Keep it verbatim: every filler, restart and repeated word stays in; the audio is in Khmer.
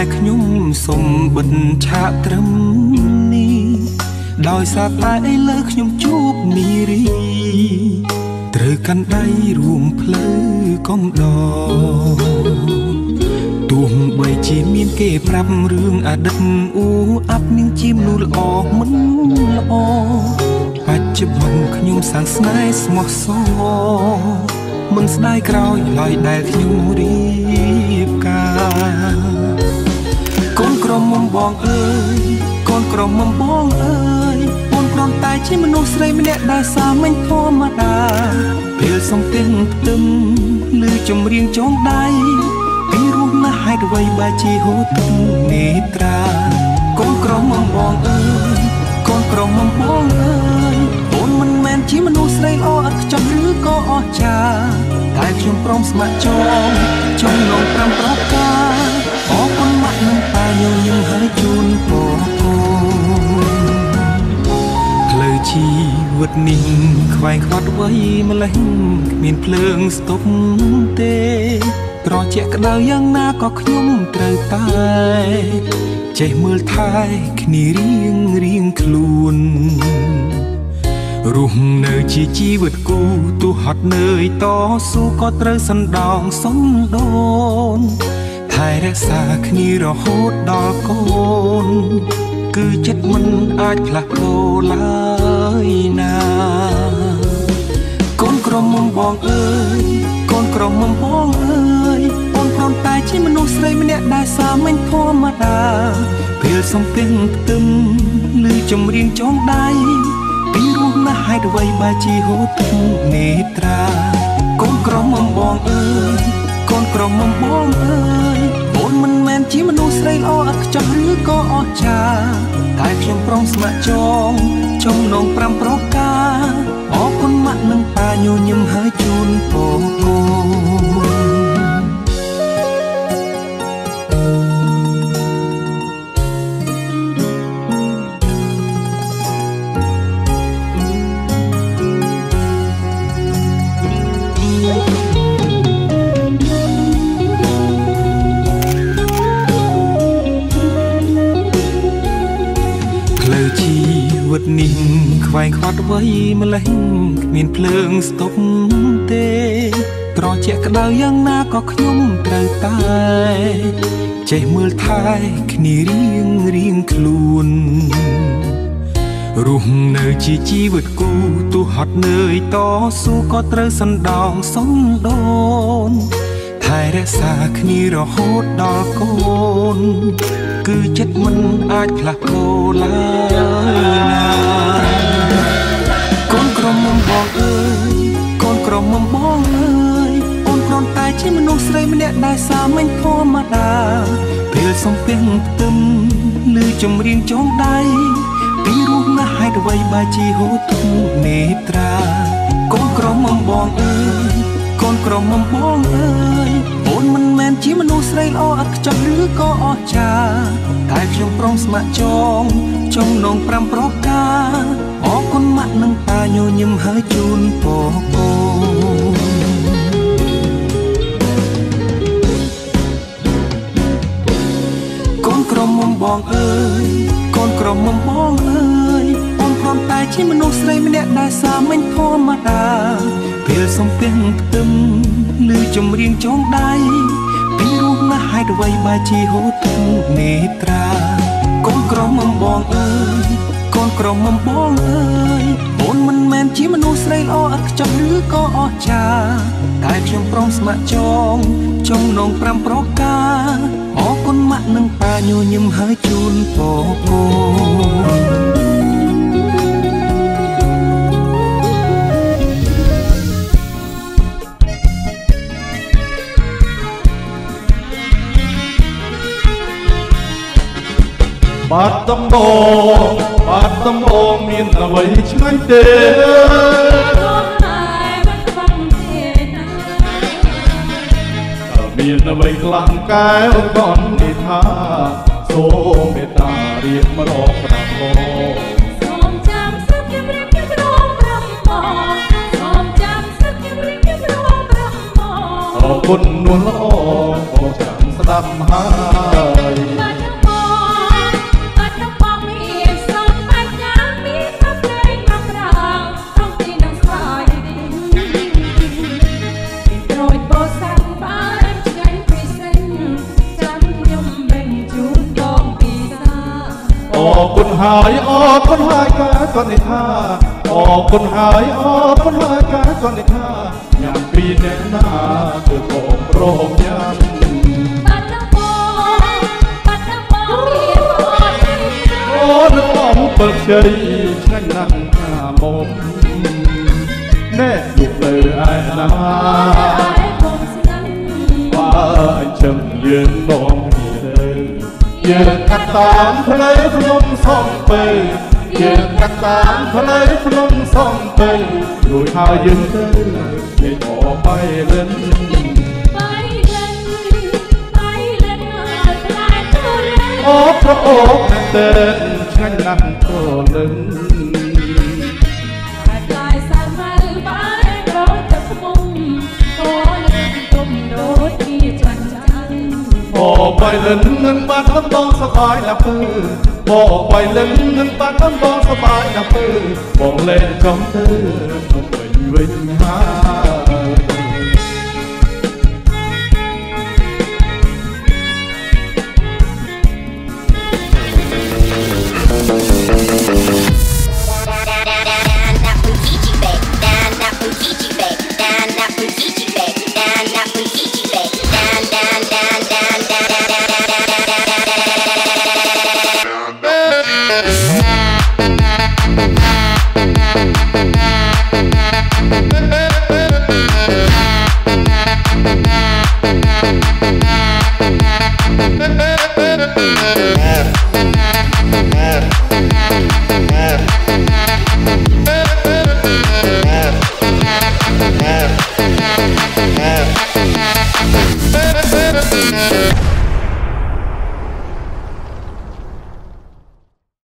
ខ្ញុំសុំបិទឆាកត្រឹមនេះដោយសារតែឥឡូវខ្ញុំជួបនារីត្រូវកាន់ដៃរួមផ្លូវកំដរទោះបីជាមានគេប្រាប់រឿងអតីតអ៊ូអាប់នាងជាមនុស្សល្អមិនល្អបច្ចុប្បន្នខ្ញុំសាងស្នេហ៍ស្មោះសរមិនស្ដាយក្រោយឡើយដែលខ្ញុំរៀបការកូនក្រមុំបងអើយកូនក្រមុំបងអើយកូនគ្រាន់តែជាមនុស្សស្រីម្នាក់ដែលសាមញ្ញធម្មតាពេលសំទិញផ្ទឹមឬចម្រៀងចងដៃពីរស់ណាស់ហេតុអ្វីបែរជាហូរទឹកនេត្រាកូនក្រមុំបងអើយកូនក្រមុំបងអើយអូនមិនមែនជាមនុស្សស្រីល្អឥតខ្ចោះឬក៏អស្ចារ្យតែខ្ញុំព្រមស្ម័គ្រចងចំណងប្រាំប្រការអរគុណម៉ាក់និងប៉ាញញឹមហើយជូនពរកូនផ្លូវជីវិតនេះខ្វែងខ្វាត់អ្វីម្លេះគ្មានភ្លើងស្ទប់ទេត្រជាក់ក្តៅយ៉ាងណាក៏ខ្ញុំត្រូវតែចេះមើលថែគ្នារៀងរៀងខ្លួនរស់នៅជាជីវិតគូទោះហត់នឿយតស៊ូក៏ត្រូវសណ្ដោងសំដូនថែរក្សាគ្នារហូតដល់កូនគឺចិត្តមិនអាចផ្លាស់ប្ដូរឡើយណាកូនក្រមុំបងអើយកូនក្រមុំបងអើយអូនគ្រាន់តែជាមនុស្សស្រីម្នាក់ដែលសាមញ្ញធម្មតាពេលសំទិញផ្ទឹមឬចម្រៀងចងដៃពីរស់ណាស់ហេតុអ្វីបែរជាហូរទឹកនេត្រាកូនក្រមុំបងអើយកូនក្រមុំបងអើយអូនមិនមែនជាមនុស្សស្រីល្អឥតខ្ចោះឬក៏អស្ចារ្យតែខ្ញុំព្រមស្ម័គ្រចងចំណងប្រាំប្រការអរគុណម៉ាក់និងប៉ាញញឹមហើយជូនពរកូនវិតនេះខ្វែងខ្វាត់អ្វីម្លេះគ្មានភ្លើងស្ទប់ទេត្រជាក់ក្តៅយ៉ាងណាក៏ខ្ញុំត្រូវតែចេះមើលថែគ្នារៀងរៀងខ្លួនរស់នៅជាជីវិតគូទោះហត់នឿយតស៊ូក៏ត្រូវសណ្ដោងសំដូនថែរក្សាគ្នារហូតដល់កូនគឺចិត្តមិនអាចផ្លាស់ប្ដូរឡើយណាកូនក្រមុំបងអើយកូនក្រមុំបងអើយអូនគ្រាន់តែជាមនុស្សស្រីម្នាក់ដែលសាមញ្ញធម្មតាពេលសំពះផ្ទឹមឬចម្រៀងចងដៃពីរស់ណាស់ហេតុអ្វីបែរជាហូរទឹកនេត្រាកូនក្រមុំបងអើយកូនក្រមុំបងអើយអូនមិនមែនជាមនុស្សស្រីល្អឥតខ្ចោះឬក៏អស្ចារ្យតែខ្ញុំព្រមស្ម័គ្រចងចំណងប្រាំប្រការអរគុណម៉ាក់និងប៉ាញញឹមហើយជូនពរកូនកូនក្រមុំបងអើយកូនក្រមុំបងអើយអូនគ្រាន់តែជាមនុស្សស្រីម្នាក់ដែលសាមញ្ញធម្មតាពេលសំពះផ្ទឹមឬចម្រៀងចងដៃពីរស់ណាស់ហេតុអ្វីបែរជាហូរទឹកនេត្រាកូនក្រមុំបងអើយកូនក្រមុំបងអើយអូនមិនមែនជាមនុស្សស្រីល្អឥតខ្ចោះឬក៏អស្ចារ្យតែខ្ញុំព្រមស្ម័គ្រចងចំណងប្រាំប្រការអរគុណម៉ាក់និងប៉ាញញឹមហើយជូនពរកូនបាត់ដំបងបាត់ដំបងមានអ្វីឆ្ងាញ់ទេមានអ្វីខ្លាំងកែវកននិថាសូមមេត្តារៀបមករកប្រាំបងសូមចាំសឹកខ្ញុំរៀបខ្ញុំរកប្រាំបងសូមចាំសឹកខ្ញុំរៀបខ្ញុំរកប្រាំបងអរគុណនួនល្អបងចាំស្ដាដាប់ហើយបាត់មកបាត់មកមានសុខបញ្ញាមានតែព្រៃមកក្រៅក្នុងទីនឹងស្វាយត្រួយបោសាំបានឆ្ងាញ់ពិសេសចាំខ្ញុំបេញជូនបងពីសាអរគុណហើយអរគុណហើយការកនិថាអរគុណហើយអរគុណហើយការកនិថាញ៉ាំពីអ្នកណាគឺបងប្រមញ៉ាំបាត់មកបាត់មកមានអត់អូនឹងអំពិលខ្ចីឆ្ងាញ់ណាស់ណាមកណែលោកលើឯណាបើអញ្ចឹងយើងបងគ្នាយើងកាត់តាមផ្លូវភ្នំសំពៅយើងកាត់តាមផ្លូវភ្នំសំពៅរួចហើយយើងទៅគេអបបៃលិនបៃលិនបៃលិនហើយខ្លាចទៅអូប្រអូបតែឆ្ងាញ់ណាស់ទៅលិនហើយផ្លាយសាមើលបាយរត់ទៅស្មុំអូលិនទុំដូចជាចាន់ចាន់អូបៃលិននឹងបាត់ដំបងសបាយណាស់ពើបងបៃលិននឹងបាត់ដំបងសបាយណាស់ពើបងលេងចំទៅមកវិញវិញហើយ Yeah.